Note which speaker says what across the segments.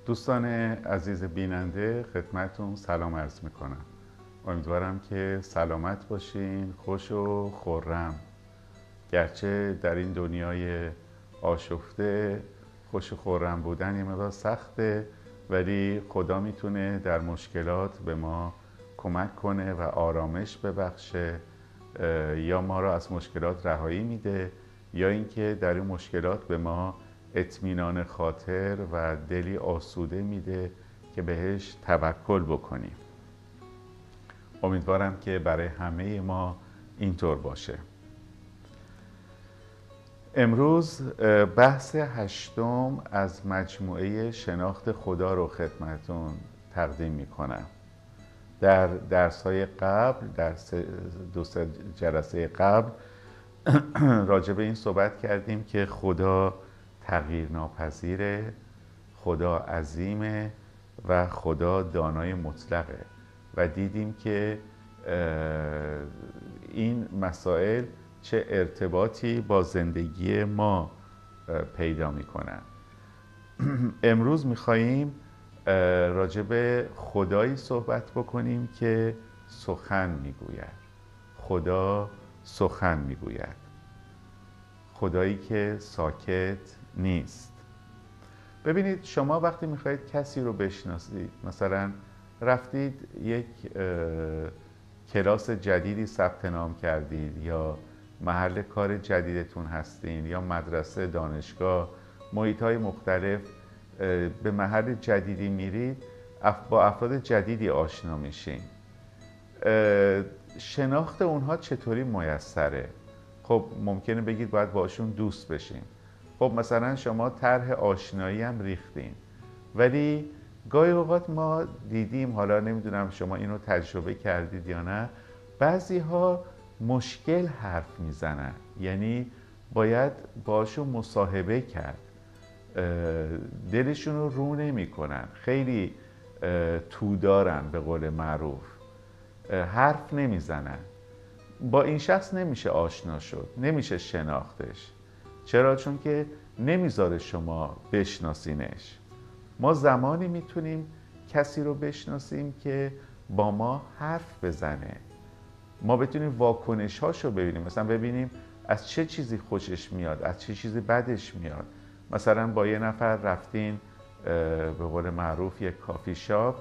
Speaker 1: دوستان عزیز بیننده خدمتون سلام عرض میکنم. امیدوارم که سلامت باشین، خوش و خرم. گرچه در این دنیای آشفته خوش و خرم بودن یه مقدار سخته، ولی خدا میتونه در مشکلات به ما کمک کنه و آرامش ببخشه. یا ما را از مشکلات رهایی میده، یا اینکه در این مشکلات به ما اطمینان خاطر و دلی آسوده میده که بهش توکل بکنیم. امیدوارم که برای همه ما اینطور باشه. امروز بحث 8 از مجموعه شناخت خدا رو خدمتون تقدیم میکنم. در درس‌های قبل، در دو سه جلسه قبل راجع به این صحبت کردیم که خدا تغییر ناپذیره، خدا عظیمه و خدا دانای مطلقه و دیدیم که این مسائل چه ارتباطی با زندگی ما پیدا میکنن. امروز میخواییم راجع به خدایی صحبت بکنیم که سخن میگوید. خدا سخن میگوید، خدایی که ساکت نیست. ببینید، شما وقتی میخواید کسی رو بشناسید، مثلا رفتید یک کلاس جدیدی ثبت نام کردید، یا محل کار جدیدتون هستین، یا مدرسه، دانشگاه، محیط‌های مختلف، به محل جدیدی میرید، با افراد جدیدی آشنا میشین. شناخت اونها چطوری میسره؟ خب ممکنه بگید باید باشون دوست بشیم. خب مثلا شما طرح آشنایی هم ریختین، ولی گاهی اوقات ما دیدیم، حالا نمیدونم شما اینو تجربه کردید یا نه، بعضی ها مشکل حرف میزنن، یعنی باید باشون مصاحبه کرد، دلشون رو نمی کنن، خیلی تودارن به قول معروف، حرف نمیزنن. با این شخص نمیشه آشنا شد، نمیشه شناختش. چرا؟ چون که نمیذاره شما بشناسینش. ما زمانی میتونیم کسی رو بشناسیم که با ما حرف بزنه، ما بتونیم واکنش هاشو ببینیم، مثلا ببینیم از چه چیزی خوشش میاد، از چه چیزی بدش میاد. مثلا با یه نفر رفتین به قول معروف یک کافی شاپ،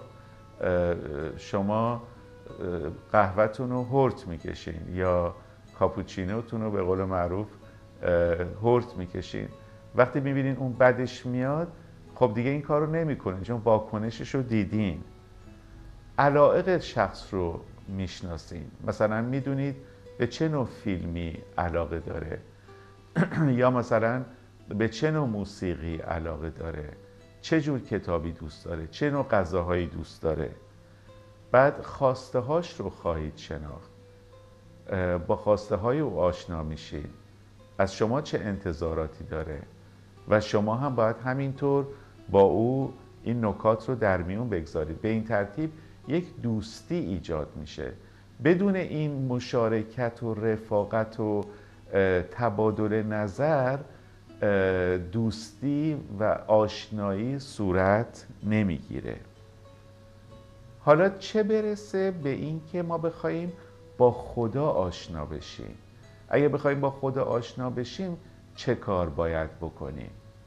Speaker 1: شما قهوه‌تون رو هورت میکشین یا کاپوچینوتون رو به قول معروف هورت میکشین. وقتی میبینین اون بدش میاد، خب دیگه این کار رو نمیکنین، چون واکنشش رو دیدین. علایق شخص رو میشناسین، مثلا میدونید به چه نوع فیلمی علاقه داره یا مثلا به چه نوع موسیقی علاقه داره، چه جور کتابی دوست داره، چه نوع غذاهایی دوست داره. بعد خواسته هاش رو خواهید شناخت، با خواسته های او آشنا میشید، از شما چه انتظاراتی داره و شما هم باید همینطور با او این نکات رو در میون بگذارید. به این ترتیب یک دوستی ایجاد میشه. بدون این مشارکت و رفاقت و تبادل نظر، دوستی و آشنایی صورت نمیگیره. حالا چه برسه به این که ما بخوایم با خدا آشنا بشیم؟ اگه بخوایم با خدا آشنا بشیم چه کار باید بکنیم؟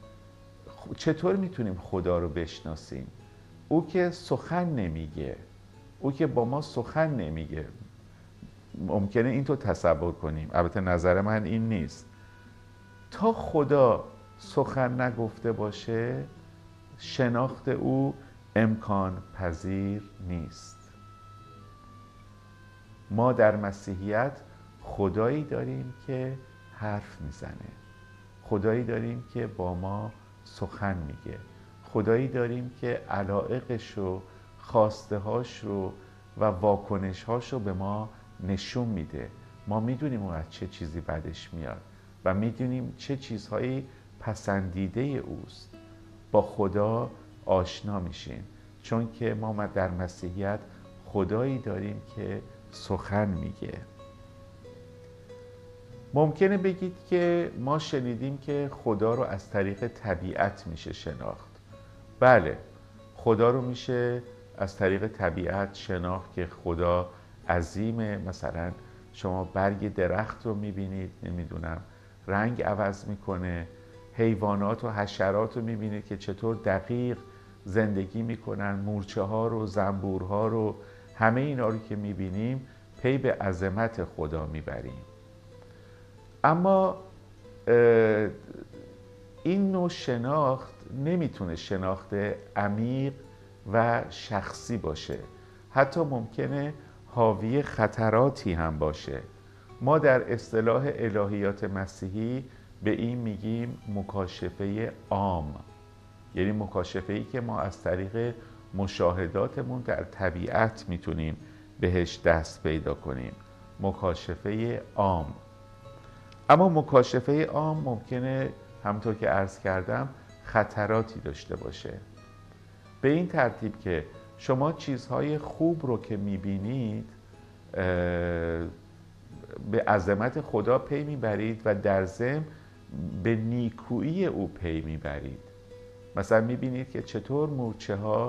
Speaker 1: چطور میتونیم خدا رو بشناسیم؟ او که سخن نمیگه، او که با ما سخن نمیگه. ممکنه این تو تصور کنیم، البته نظر من این نیست. تا خدا سخن نگفته باشه، شناخت او امکان پذیر نیست. ما در مسیحیت خدایی داریم که حرف میزنه، خدایی داریم که با ما سخن میگه، خدایی داریم که علایقش رو، خواسته هاش رو و واکنش هاش رو به ما نشون میده. ما میدونیم اون از چه چیزی بدش میاد و میدونیم چه چیزهایی پسندیده اوست. با خدا آشنا میشیم، چون که ما در مسیحیت خدایی داریم که سخن میگه. ممکنه بگید که ما شنیدیم که خدا رو از طریق طبیعت میشه شناخت. بله، خدا رو میشه از طریق طبیعت شناخت که خدا عظیمه. مثلا شما برگ درخت رو میبینید، نمیدونم رنگ عوض میکنه، حیوانات و حشرات رو میبینید که چطور دقیق زندگی میکنن، مورچه ها رو، زنبورها رو، همه اینا رو که میبینیم پی به عظمت خدا میبریم. اما این نوع شناخت نمیتونه شناخت عمیق و شخصی باشه، حتی ممکنه حاوی خطراتی هم باشه. ما در اصطلاح الهیات مسیحی به این میگیم مکاشفه عام، یعنی مکاشفه‌ای که ما از طریق مشاهداتمون در طبیعت میتونیم بهش دست پیدا کنیم، مکاشفه عام. اما مکاشفه عام ممکنه همونطور که عرض کردم خطراتی داشته باشه، به این ترتیب که شما چیزهای خوب رو که میبینید به عظمت خدا پی میبرید و در ضمن به نیکویی او پی میبرید. مثلا میبینید که چطور مورچه ها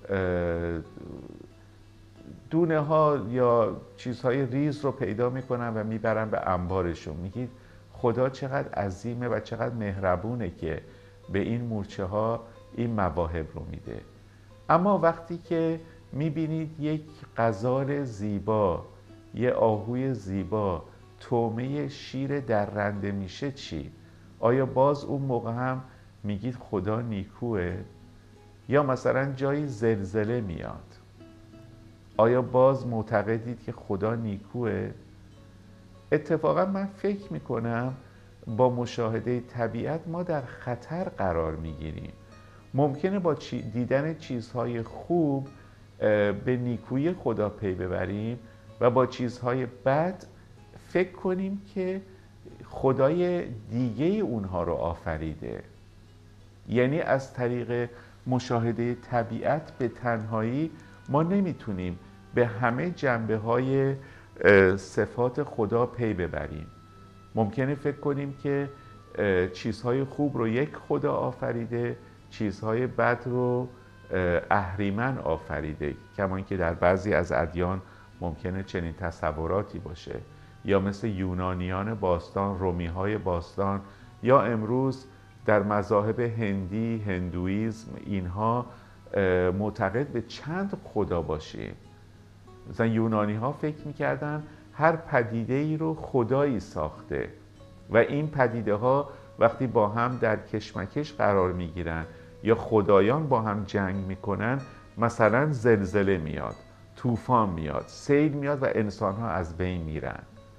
Speaker 1: دونه ها یا چیزهای ریز رو پیدا میکنن و میبرن به انبارشون. میگید خدا چقدر عظیمه و چقدر مهربونه که به این مورچه ها این مواهب رو میده. اما وقتی که میبینید یک غزال زیبا، یه آهوی زیبا طعمه شیر درنده میشه چی؟ آیا باز اون موقع هم میگید خدا نیکوه؟ یا مثلا جایی زلزله میاد، آیا باز معتقدید که خدا نیکوه؟ اتفاقا من فکر میکنم با مشاهده طبیعت ما در خطر قرار میگیریم. ممکنه با دیدن چیزهای خوب به نیکویی خدا پی ببریم و با چیزهای بد فکر کنیم که خدای دیگه اونها رو آفریده. یعنی از طریق مشاهده طبیعت به تنهایی ما نمیتونیم به همه جنبه های صفات خدا پی ببریم. ممکنه فکر کنیم که چیزهای خوب رو یک خدا آفریده، چیزهای بد رو اهریمن آفریده، کما اینکه در بعضی از ادیان ممکنه چنین تصوراتی باشه، یا مثل یونانیان باستان، رومیهای باستان، یا امروز در مذاهب هندی، هندویزم، اینها معتقد به چند خدا باشیم. مثلا یونانی ها فکر میکردن هر پدیده ای رو خدایی ساخته و این پدیده ها وقتی با هم در کشمکش قرار میگیرن یا خدایان با هم جنگ میکنن، مثلا زلزله میاد، طوفان میاد، سیل میاد و انسان ها از بین میرن.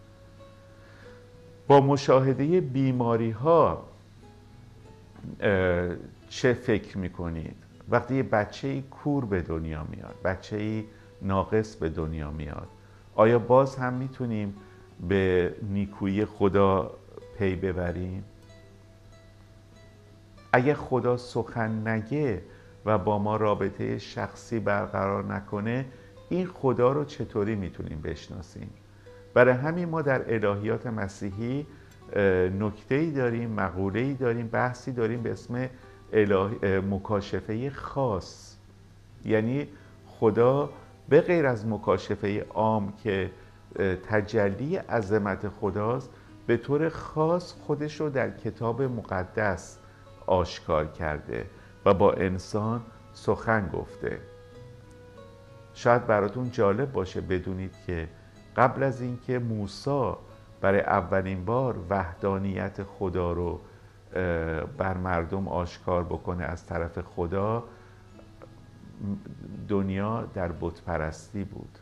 Speaker 1: با مشاهده بیماری ها چه فکر میکنید؟ وقتی یه بچه‌ای کور به دنیا میاد، بچه‌ای ناقص به دنیا میاد، آیا باز هم میتونیم به نیکویی خدا پی ببریم؟ اگه خدا سخن نگه و با ما رابطه شخصی برقرار نکنه، این خدا رو چطوری میتونیم بشناسیم؟ برای همین ما در الهیات مسیحی نکته‌ای داریم، مقوله‌ای داریم، بحثی داریم به اسم مکاشفه خاص. یعنی خدا به غیر از مکاشفه عام که تجلی عظمت خداست، به طور خاص خودش رو در کتاب مقدس آشکار کرده و با انسان سخن گفته. شاید براتون جالب باشه بدونید که قبل از اینکه موسی برای اولین بار وحدانیت خدا رو بر مردم آشکار بکنه از طرف خدا، دنیا در بت پرستی بود.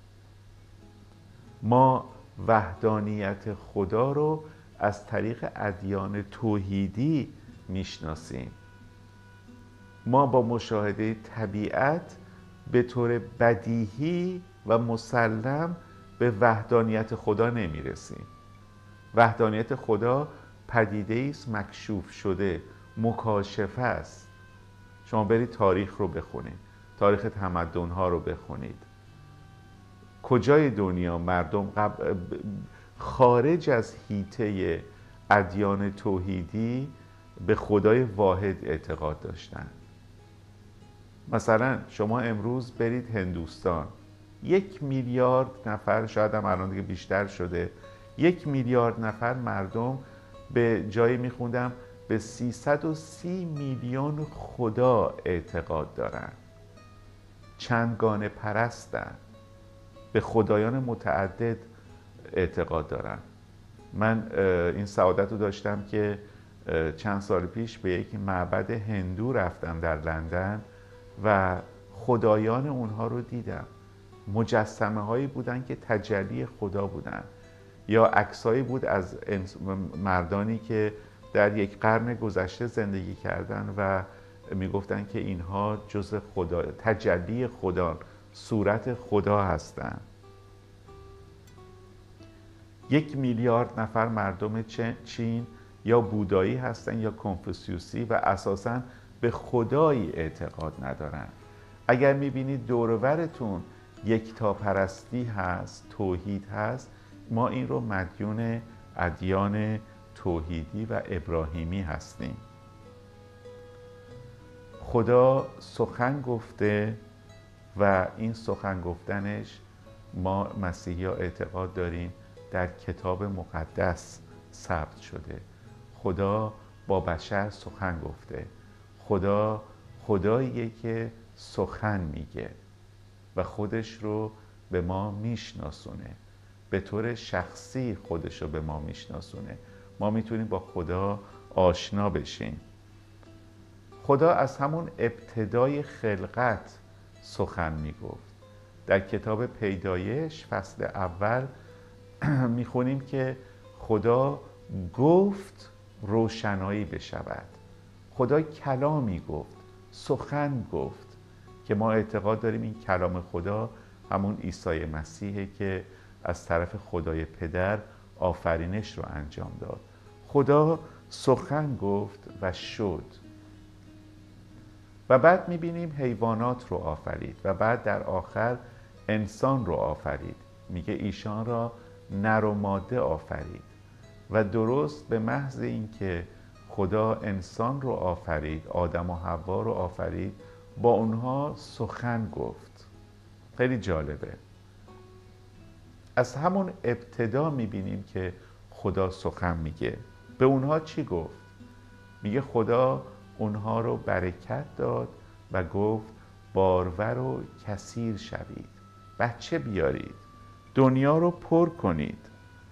Speaker 1: ما وحدانیت خدا رو از طریق ادیان توحیدی میشناسیم. ما با مشاهده طبیعت به طور بدیهی و مسلم به وحدانیت خدا نمیرسیم. وحدانیت خدا پدیده است مکشوف شده، مکاشفه است. شما برید تاریخ رو بخونید، تاریخ تمدن‌ها رو بخونید. کجای دنیا مردم خارج از حیطه ادیان توحیدی به خدای واحد اعتقاد داشتن؟ مثلا شما امروز برید هندوستان، 1 میلیارد نفر، شاید هم الان دیگه بیشتر شده، 1 میلیارد نفر مردم به جایی میخوندم به 330 میلیون خدا اعتقاد دارن، چندگانه پرستن، به خدایان متعدد اعتقاد دارن. من این سعادت رو داشتم که چند سال پیش به یک معبد هندو رفتم در لندن و خدایان اونها رو دیدم. مجسمه هایی بودن که تجلی خدا بودن، یا عکسایی بود از مردانی که در یک قرن گذشته زندگی کردن و میگفتن که اینها جز خدا، تجلی خدا، صورت خدا هستند. 1 میلیارد نفر مردم چین یا بودایی هستن یا کنفوسیوسی و اساساً به خدایی اعتقاد ندارن. اگر میبینید دور و برتون یکتاپرستی هست، توحید هست، ما این رو مدیون ادیان توحیدی و ابراهیمی هستیم. خدا سخن گفته و این سخن گفتنش ما مسیحی ها اعتقاد داریم در کتاب مقدس ثبت شده. خدا با بشر سخن گفته. خدا خداییه که سخن میگه و خودش رو به ما میشناسونه، به طور شخصی خودش رو به ما میشناسونه. ما میتونیم با خدا آشنا بشیم. خدا از همون ابتدای خلقت سخن میگفت. در کتاب پیدایش فصل اول میخونیم که خدا گفت روشنایی بشود. خدا کلامی گفت، سخن گفت که ما اعتقاد داریم این کلام خدا همون عیسی مسیحه که از طرف خدای پدر آفرینش رو انجام داد. خدا سخن گفت و شد. و بعد میبینیم حیوانات رو آفرید و بعد در آخر انسان رو آفرید. میگه ایشان را نر و ماده آفرید. و درست به محض اینکه خدا انسان رو آفرید، آدم و حوا رو آفرید، با اونها سخن گفت. خیلی جالبه. از همون ابتدا میبینیم که خدا سخن میگه. به اونها چی گفت؟ میگه خدا اونها رو برکت داد و گفت بارور و کثیر شوید، بچه بیارید، دنیا رو پر کنید.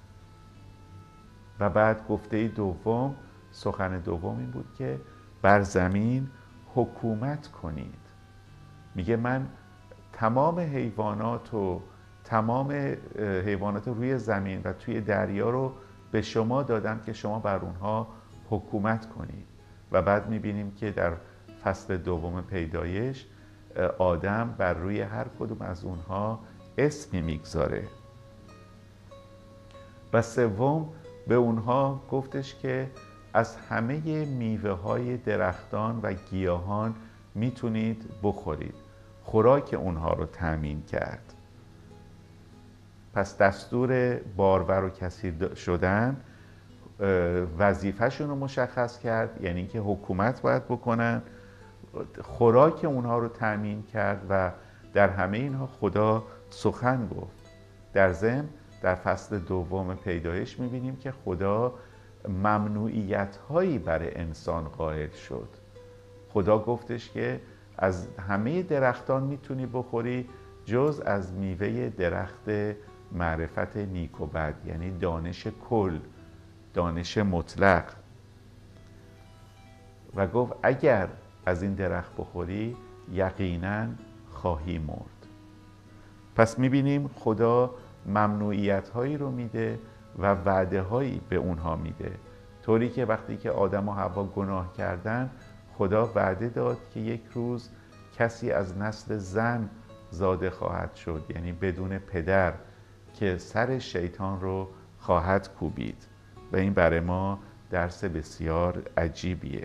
Speaker 1: و بعد گفته دوم، سخن دوم این بود که بر زمین حکومت کنید. میگه من تمام حیوانات روی زمین و توی دریا رو به شما دادم که شما بر اونها حکومت کنید. و بعد میبینیم که در فصل دوم پیدایش آدم بر روی هر کدوم از اونها اسمی میگذاره. و سوم به اونها گفتش که از همه میوه های درختان و گیاهان میتونید بخورید. خوراک اونها رو تامین کرد. پس دستور بارور و کثیر شدن وظیفه‌شون رو مشخص کرد، یعنی که حکومت باید بکنن. خوراک اونها رو تامین کرد و در همه اینها خدا سخن گفت. در ضمن در فصل دوم پیدایش میبینیم که خدا ممنوعیت هایی برای انسان قائل شد. خدا گفتش که از همه درختان میتونی بخوری جز از میوه درخت معرفت نیک و بد، یعنی دانش کل، دانش مطلق. و گفت اگر از این درخت بخوری یقینا خواهی مرد. پس میبینیم خدا ممنوعیت هایی رو میده و وعده هایی به اونها میده، طوری که وقتی که آدم و حوا گناه کردن خدا وعده داد که یک روز کسی از نسل زن زاده خواهد شد، یعنی بدون پدر، که سر شیطان رو خواهد کوبید. و این برای ما درس بسیار عجیبیه.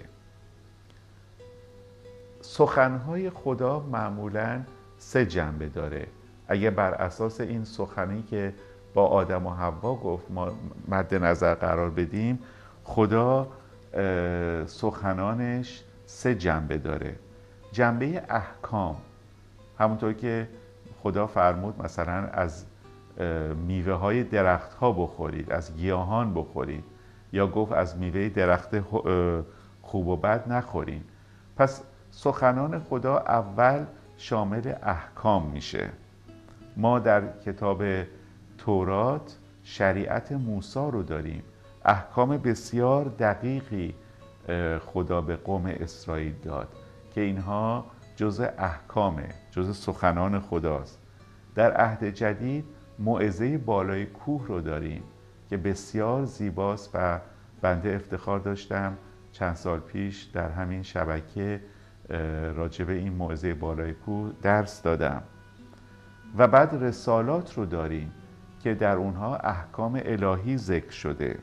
Speaker 1: سخنهای خدا معمولاً 3 جنبه داره. اگه بر اساس این سخنی که با آدم و حوا گفت ما مد نظر قرار بدیم، خدا سخنانش 3 جنبه داره. جنبه احکام، همونطور که خدا فرمود مثلا از میوه های درخت ها بخورید، از گیاهان بخورید، یا گفت از میوه درخت خوب و بد نخورید. پس سخنان خدا اول شامل احکام میشه. ما در کتاب تورات شریعت موسی رو داریم، احکام بسیار دقیقی خدا به قوم اسرائیل داد که اینها جزء احکامه، جزء سخنان خداست. در عهد جدید موعظه بالای کوه رو داریم که بسیار زیباست و بنده افتخار داشتم چند سال پیش در همین شبکه راجع به این موعظه بالای کوه درس دادم. و بعد رسالات رو داریم که در اونها احکام الهی ذکر شده.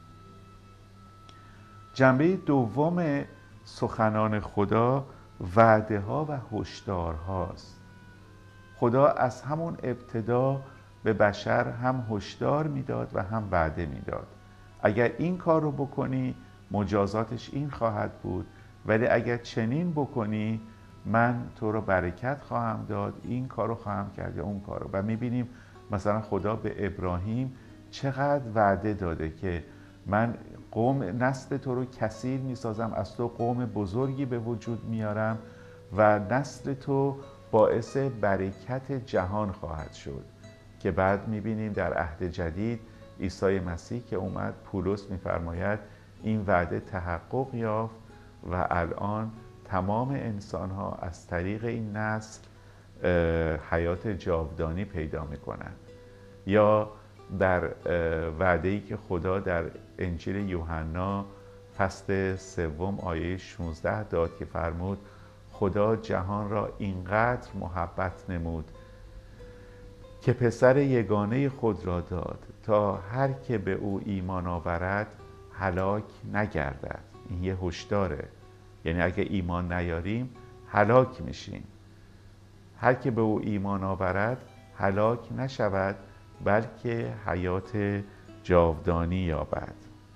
Speaker 1: جنبه دوم سخنان خدا وعده ها و هشدار هاست. خدا از همون ابتدا به بشر هم هشدار میداد و هم وعده میداد. اگر این کار رو بکنی مجازاتش این خواهد بود، ولی اگر چنین بکنی من تو رو برکت خواهم داد، این کار رو خواهم کرد یا اون کار رو. و میبینیم مثلا خدا به ابراهیم چقدر وعده داده که من نسل تو رو کثیر میسازم، از تو قوم بزرگی به وجود میارم و نسل تو باعث برکت جهان خواهد شد. که بعد میبینیم در عهد جدید عیسی مسیح که اومد، پولس میفرماید این وعده تحقق یافت و الان تمام انسان ها از طریق این نسل حیات جاودانی پیدا میکنن. یا در وعده‌ای که خدا در انجیل یوحنا فصل 3 آیه 16 داد که فرمود خدا جهان را اینقدر محبت نمود که پسر یگانه خود را داد تا هر که به او ایمان آورد هلاک نگردد. این یه هشداره، یعنی اگه ایمان نیاریم هلاک میشیم. هر که به او ایمان آورد هلاک نشود بلکه حیات جاودانی یابد.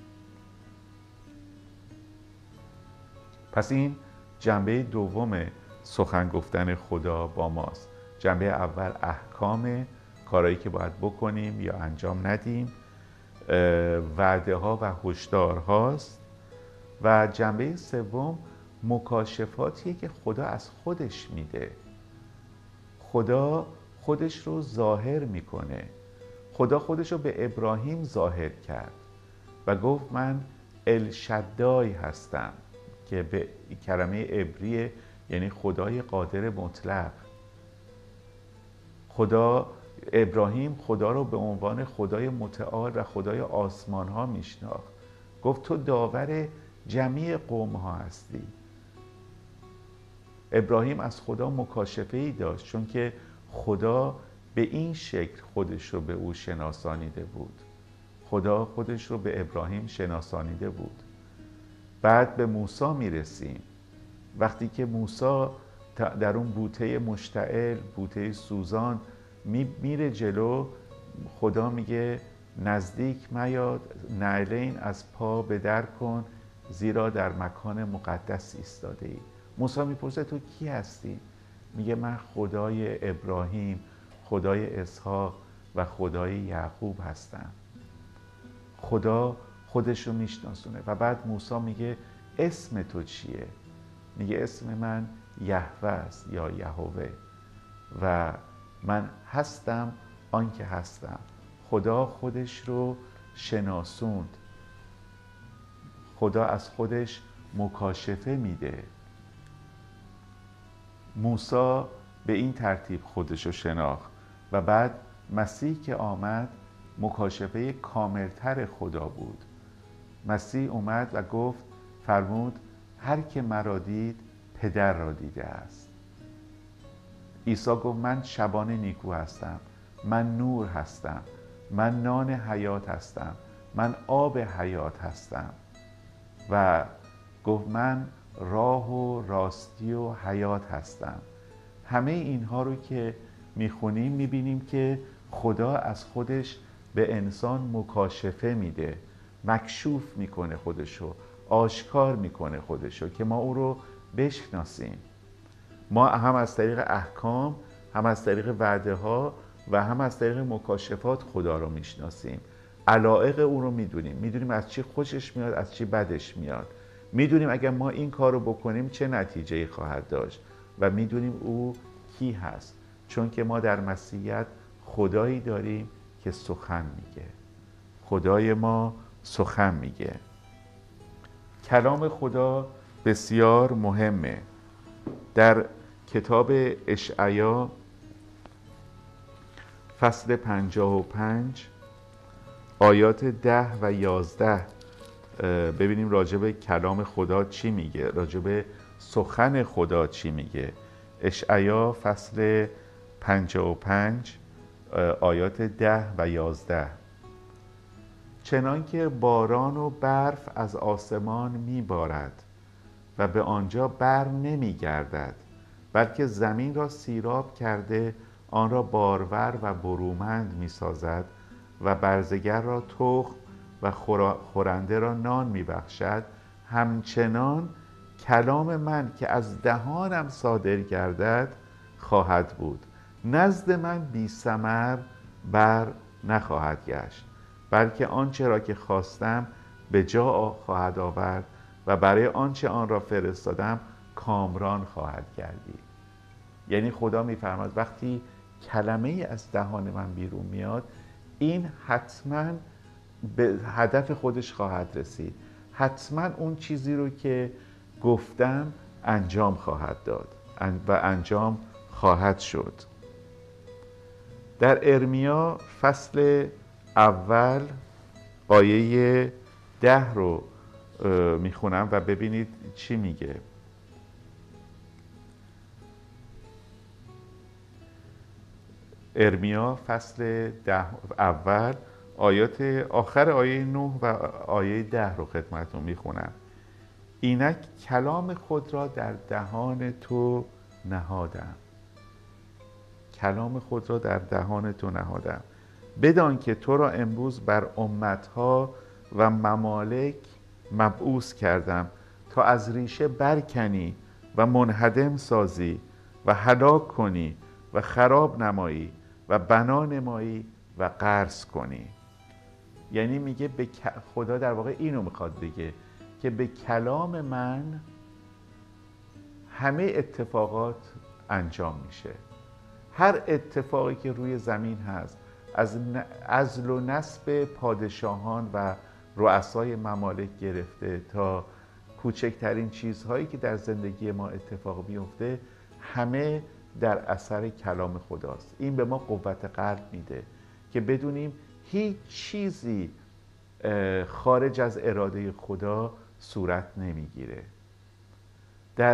Speaker 1: پس این جنبه دوم سخن گفتن خدا با ماست. جنبه اول احکام، کارهایی که باید بکنیم یا انجام ندیم، وعده ها و هشدار هاست. و جنبه سوم مکاشفاتیه که خدا از خودش میده. خدا خودش رو ظاهر میکنه. خدا خودش رو به ابراهیم ظاهر کرد و گفت من الشدای هستم که به کلمه عبری یعنی خدای قادر مطلق. ابراهیم خدا رو به عنوان خدای متعال و خدای آسمان ها میشناخت. گفت تو داور جمیع قوم ها هستی. ابراهیم از خدا مکاشفه ای داشت چون که خدا به این شکل خودش رو به او شناسانیده بود. خدا خودش رو به ابراهیم شناسانیده بود. بعد به موسی میرسیم. وقتی که موسی در اون بوته مشتعل، بوته سوزان میره جلو، خدا میگه نزدیک میاد، نعلین از پا به در کن زیرا در مکان مقدس ایستاده ای. موسی میپرسه تو کی هستی؟ میگه من خدای ابراهیم، خدای اسحاق و خدای یعقوب هستم. خدا خودش رو میشناسونه. و بعد موسی میگه اسم تو چیه؟ میگه اسم من یهوه است یا یهوه و من هستم آن که هستم. خدا خودش رو شناسوند. خدا از خودش مکاشفه میده. موسی به این ترتیب خودش رو شناخت و بعد مسیح که آمد مکاشفه کاملتر خدا بود. مسیح اومد و گفت، فرمود هر که مرا دید پدر را دیده است. عیسی گفت من شبان نیکو هستم، من نور هستم، من نان حیات هستم، من آب حیات هستم و گفت من راه و راستی و حیات هستم. همه اینها رو که میخونیم میبینیم که خدا از خودش به انسان مکاشفه میده، مکشوف میکنه خودشو، آشکار میکنه خودشو که ما او رو بشناسیم. ما هم از طریق احکام، هم از طریق وعده ها و هم از طریق مکاشفات خدا رو میشناسیم. علایق او رو میدونیم از چی خوشش میاد، از چی بدش میاد. میدونیم اگر ما این کار رو بکنیم چه نتیجه‌ای خواهد داشت و میدونیم او کی هست، چون که ما در مسیحیت خدایی داریم که سخن میگه. خدای ما سخن میگه. کلام خدا بسیار مهمه. در کتاب اشعیا فصل 55 آیات 10 و 11 ببینیم راجب کلام خدا چی میگه، راجب سخن خدا چی میگه. اشعیا فصل 55 آیات 10 و 11: چنان که باران و برف از آسمان میبارد و به آنجا بر نمیگردد، بلکه زمین را سیراب کرده آن را بارور و برومند میسازد و برزگر را تخم و خورنده را نان میبخشد، همچنان کلام من که از دهانم صادر گردد خواهد بود. نزد من بی ثمر بر نخواهد گشت، بلکه آنچه را که خواستم به جا خواهد آورد و برای آنچه آن را فرستادم کامران خواهد گردید. یعنی خدا میفرماد وقتی کلمه ای از دهان من بیرون میاد، این حتما به هدف خودش خواهد رسید. حتما اون چیزی رو که گفتم انجام خواهد داد و انجام خواهد شد. در ارمیا فصل اول آیه 10 رو میخونم و ببینید چی میگه. ارمیا فصل اول آیات آخر آیه 9 و آیه 10 رو خدمتتون میخونم. اینک کلام خود را در دهان تو نهادم. کلام خود را در دهان تو نهادم. بدان که تو را امروز بر امتها و ممالک مبعوث کردم تا از ریشه برکنی و منهدم سازی و هلاک کنی و خراب نمایی و بنا نمایی و غرس کنی. یعنی میگه خدا در واقع اینو میخواد بگه که به کلام من همه اتفاقات انجام میشه. هر اتفاقی که روی زمین هست، از عزل و نصب پادشاهان و رؤسای ممالک گرفته تا کوچکترین چیزهایی که در زندگی ما اتفاق میفته، همه در اثر کلام خداست. این به ما قوت قلب میده که بدونیم هیچ چیزی خارج از اراده خدا صورت نمیگیره. در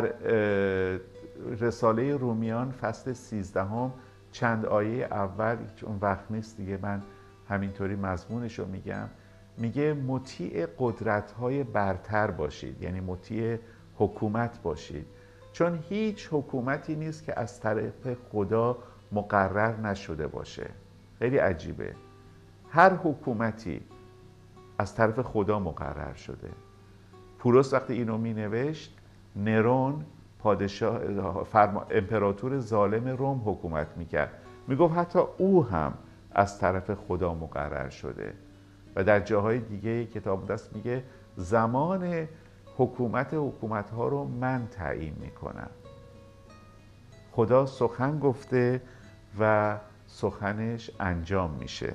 Speaker 1: رساله رومیان فصل 13 چند آیه اول، چون وقت نیست دیگه من همینطوری مضمونش رو میگم، میگه مطیع قدرت‌های برتر باشید، یعنی مطیع حکومت باشید، چون هیچ حکومتی نیست که از طرف خدا مقرر نشده باشه. خیلی عجیبه. هر حکومتی از طرف خدا مقرر شده. پولس وقتی اینو می نوشت، نرون پادشاه امپراتور ظالم روم حکومت میکرد. میگفت حتی او هم از طرف خدا مقرر شده. و در جاهای دیگه کتاب مقدس میگه زمان حکومت‌ها رو من تعیین میکنم. خدا سخن گفته و سخنش انجام میشه.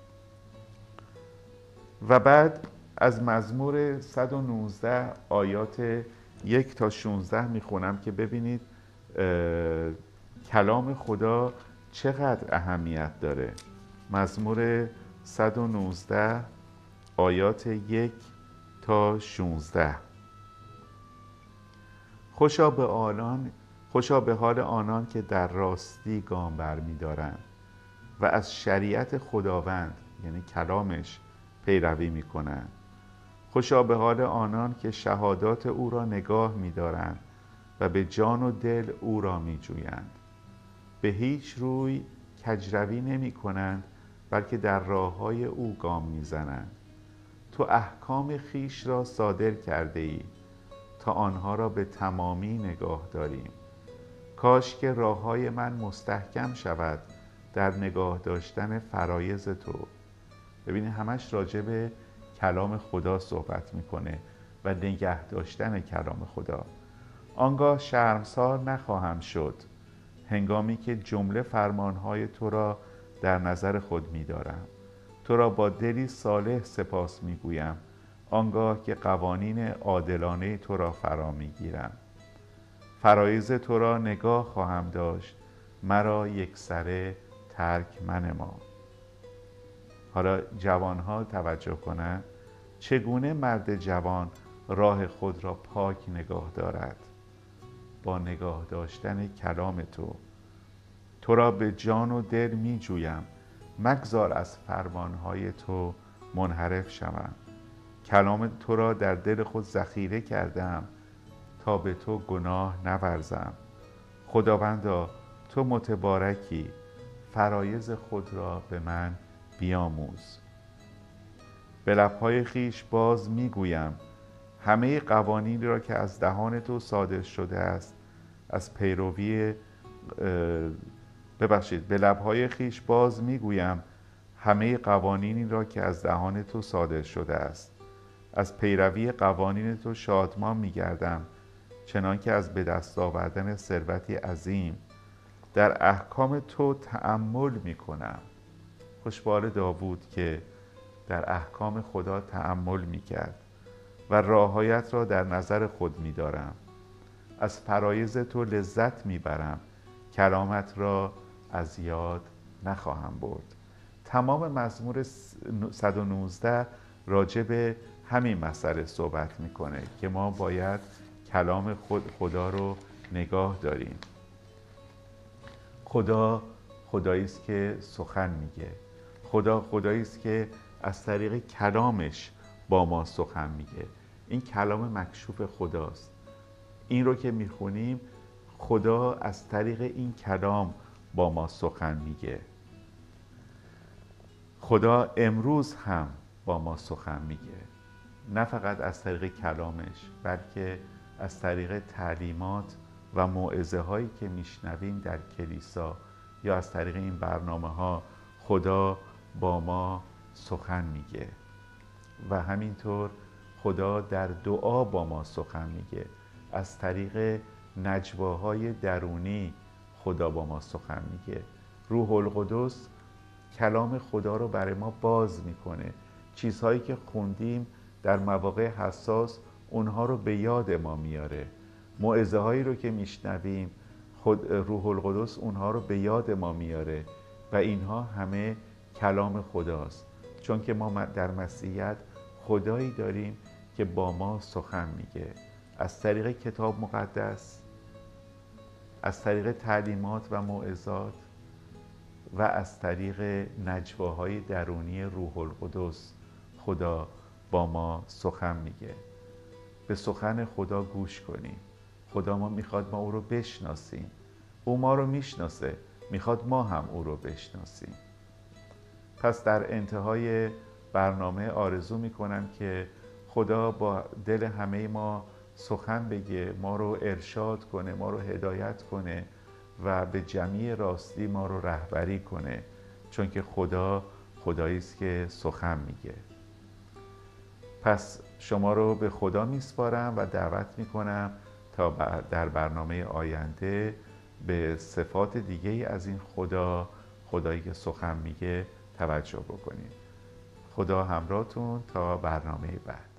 Speaker 1: و بعد از مزمور 119 آیات 1 تا 16 میخونم که ببینید کلام خدا چقدر اهمیت داره. مزمور 119 آیات 1 تا 16: خوشا به حال آنان که در راستی گام برمی‌دارند و از شریعت خداوند یعنی کلامش پیروی می‌کنند. خوشا به حال آنان که شهادات او را نگاه می‌دارند و به جان و دل او را می‌جویند. به هیچ روی کجروی نمی‌کنند، بلکه در راه‌های او گام می‌زنند. تو احکام خیش را صادر کرده ای تا آنها را به تمامی نگاه داریم. کاش که راههای من مستحکم شود در نگاه داشتن فرایض تو. ببینید همش راجع به کلام خدا صحبت میکنه و نگه داشتن کلام خدا. آنگاه شرمسار نخواهم شد هنگامی که جمله فرمانهای تو را در نظر خود می‌دارم. تو را با دلی صالح سپاس می‌گویم آنگاه که قوانین عادلانه تو را فرا می‌گیرم. فرایض تو را نگاه خواهم داشت، مرا یکسره ترک منما. حالا جوانها توجه کنند چگونه مرد جوان راه خود را پاک نگاه دارد. با نگاه داشتن کلام تو. تو را به جان و دل می جویم، مگذار از فرمانهای تو منحرف شوم. کلام تو را در دل خود ذخیره کردم تا به تو گناه نورزم. خداوندا تو متبارکی، فرایض خود را به من بیاموز. به لبهای خیش باز می گویم همه قوانینی را که از دهان تو صادر شده است از پیروی به لبهای خیش باز میگویم همه قوانینی را که از دهان تو صادر شده است. از پیروی قوانین تو شادمان میگردم، چنان که از به دست آوردن ثروتی عظیم. در احکام تو تأمل میکنم. خوشبال داوود که در احکام خدا تأمل میکرد و راههایت را در نظر خود میدارم. از فرایض تو لذت میبرم، کلامت را از یاد نخواهم برد. تمام مزمور 119 راجع به همین مسئله صحبت میکنه که ما باید کلام خدا رو نگاه داریم. خدا خدایی است که سخن میگه. خدا خدایی است که از طریق کلامش با ما سخن میگه. این کلام مکشوف خداست. این رو که میخونیم خدا از طریق این کلام با ما سخن میگه. خدا امروز هم با ما سخن میگه، نه فقط از طریق کلامش بلکه از طریق تعلیمات و موعظه هایی که میشنویم در کلیسا یا از طریق این برنامه ها خدا با ما سخن میگه. و همینطور خدا در دعا با ما سخن میگه. از طریق نجواهای درونی خدا با ما سخن میگه. روح القدس کلام خدا رو برای ما باز میکنه. چیزهایی که خوندیم در مواقع حساس اونها رو به یاد ما میاره. موعظه هایی رو که میشنویم روح القدس اونها رو به یاد ما میاره و اینها همه کلام خداست. چون که ما در مسیحیت خدایی داریم که با ما سخن میگه از طریق کتاب مقدس، از طریق تعلیمات و موعظات و از طریق نجواهای درونی روح القدس خدا با ما سخن میگه. به سخن خدا گوش کنیم. خدا میخواد ما او رو بشناسیم. او ما رو میشناسه، میخواد ما هم او رو بشناسیم. پس در انتهای برنامه آرزو میکنم که خدا با دل همه ما سخن بگه، ما رو ارشاد کنه، ما رو هدایت کنه و به جمیع راستی ما رو رهبری کنه، چون که خدا خدایی است که سخن میگه. پس شما رو به خدا میسپارم و دعوت میکنم تا در برنامه آینده به صفات دیگه از این خدایی که سخن میگه توجه بکنید. خدا همراهتون تا برنامه بعد.